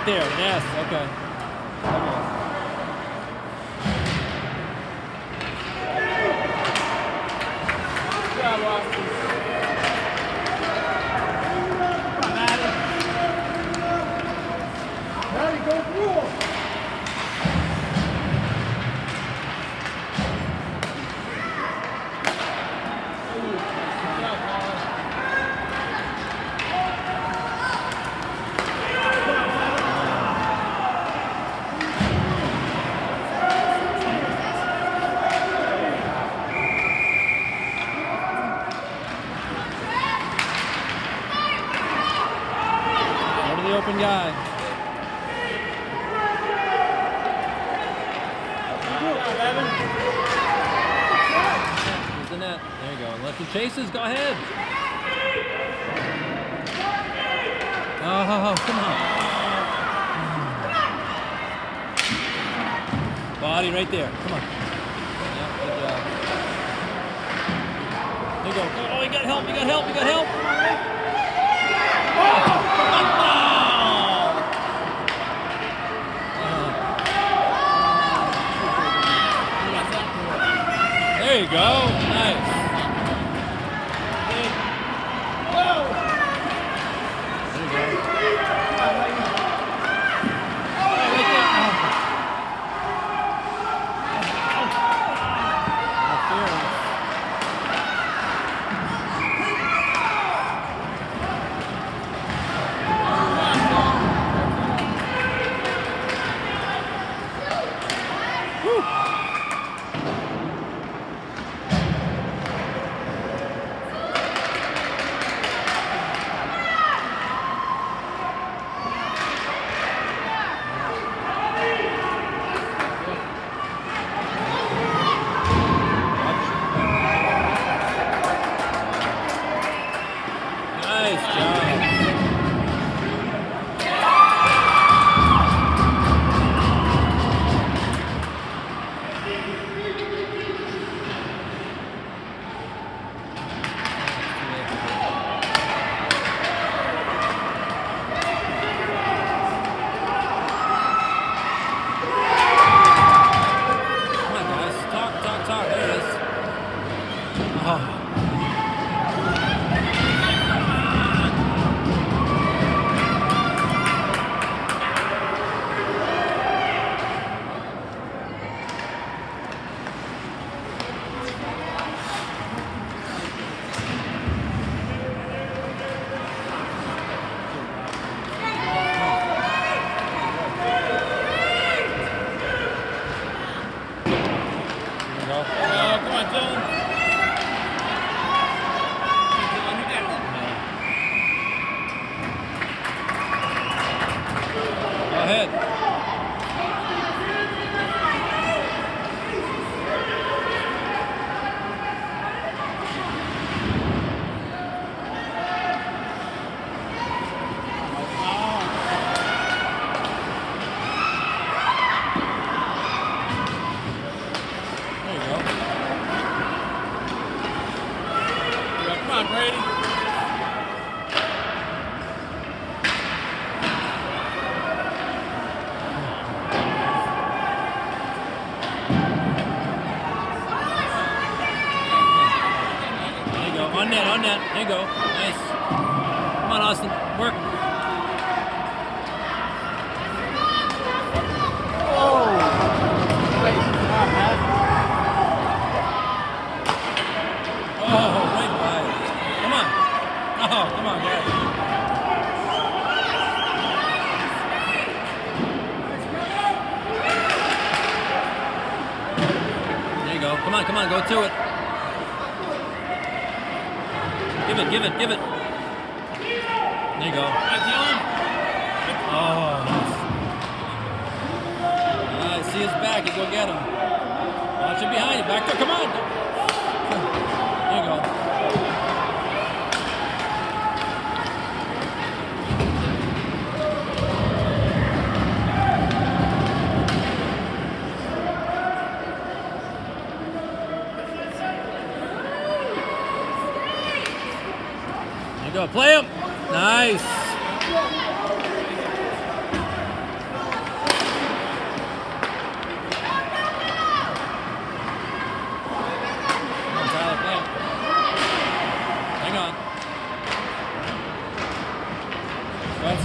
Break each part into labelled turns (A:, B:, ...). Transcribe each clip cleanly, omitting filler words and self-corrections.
A: there. Yes. Okay. Good job, Austin.
B: Ready, go through.
A: The open guy. Here's the net. There you go. And let the chases go ahead. Oh, come on. Body right there. Come on. Yeah, good job. There you go. Oh, you got help. You got help. You got help. There you go. Nice. There you go. Nice job. Come on, guys. Talk. There it is. Oh. Come on, Dylan. Go ahead. There you go. Come on, Brady. There you go. On net. There you go. Nice. Come on, Austin. Work. Oh, right by it. Come on. Oh, come on, guys. There you go. Come on, go to it. Give it. There you go. Oh, nice. See his back. You go get him. Watch it behind you. Back there. Come on. There you go. There you go. Play him. Nice.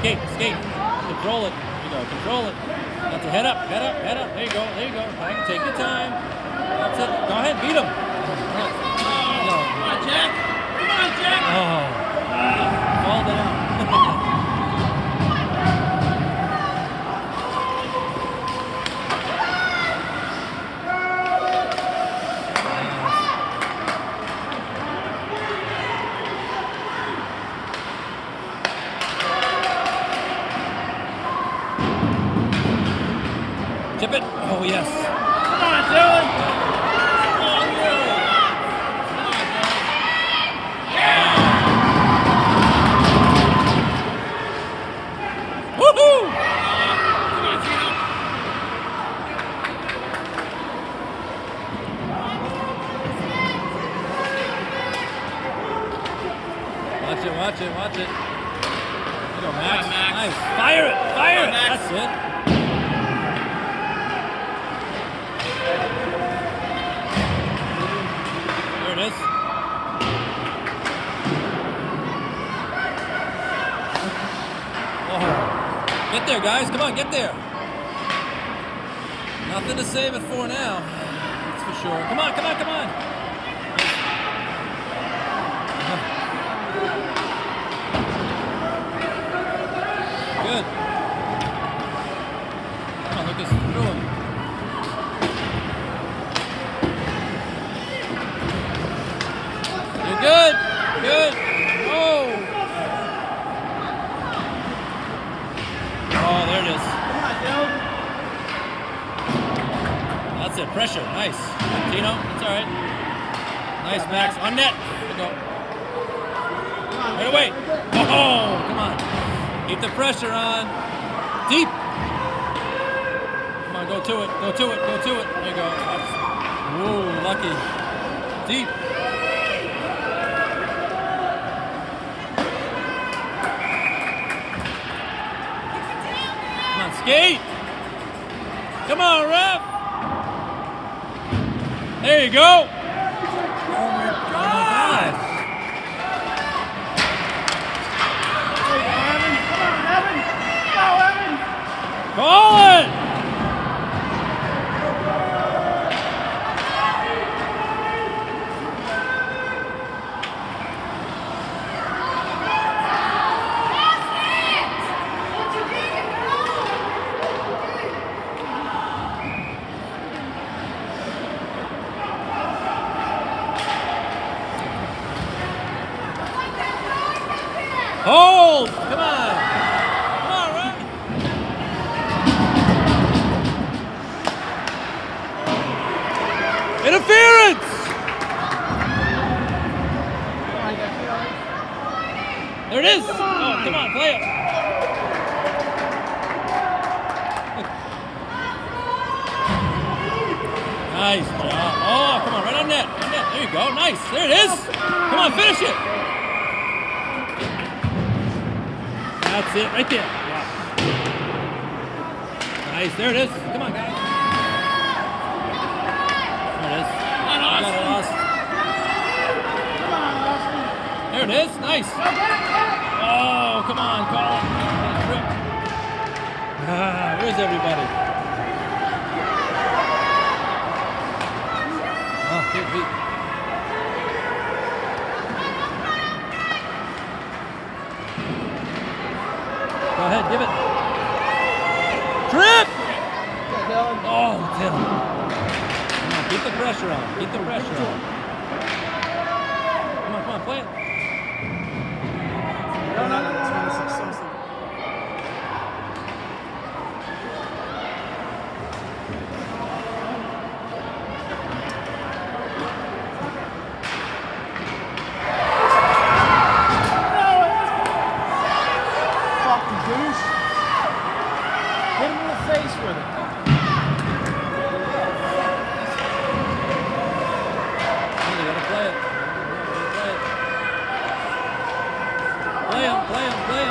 A: skate, skate. Control it. There you go, control it. That's a head up, head up, head up. There you go, there you go. Right, take your time. That's it. Go ahead, beat him. No.
B: Come on, Jack. Come on, Jack.
A: Oh. Fall down. Tip it. Oh, yes.
B: Come on, Dylan. Come on, Dylan.
A: Woohoo!
B: Come on, Tino.
A: Watch it, watch it, watch it. There you go, Max.
B: Come on, Max.
A: Nice. Fire it, fire it.
B: Max.
A: That's it. There it is. Oh. Get there, guys. Come on, get there. Nothing to save it for now. That's for sure. Come on, come on, come on. Good. Come on, Lucas. Through him. You're good. Good. Oh. Oh, there it is.
B: Come on, Dylan.
A: That's it. Pressure. Nice. Tino. That's all right. Nice, Max. On net. There you go. Right away. Oh, come on. Keep the pressure on. Deep. Come on, go to it. Go to it. Go to it. There you go. Whoa, lucky. Deep. Come on, skate. Come on, ref. There you go. Oh my gosh. Call it! Hold! Come on! Come on, Ryan! Interference! There it is! Oh, come on, play it! Nice job. Oh, come on, right on net. On net. There you go. Nice. There it is. Come on, finish it. That's it, right there. Yeah. Nice. There it is. Come on, guys. There it is. Got it, Austin. There it is. Nice. Oh, come on, call it. Ah, where's everybody? Oh, good beat. Go ahead, give it. Trip! Oh, Dylan. Come on, keep the pressure on. Keep the pressure on. Come on, play it.
B: Hit him in the face with it.
A: Play him, play him, play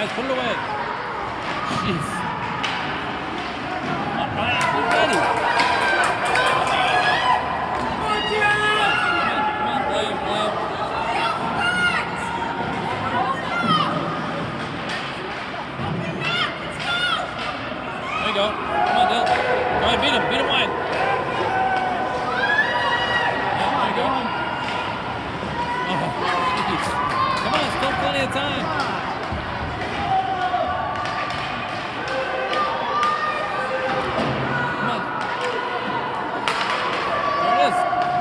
A: Guys, put it away. Jeez. Come on, Ryan. Be ready. Come on, play. There you go. Come on, Dill. Go ahead, beat him wide. Yeah, there you go. Oh, jeez. Come on, still plenty of time. Come on. There it is.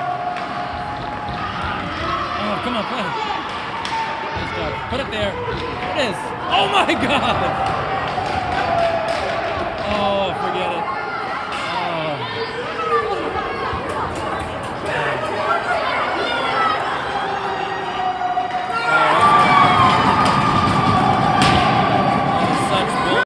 A: Oh, come on, play. Nice job. Put it there. There it is. Oh my God!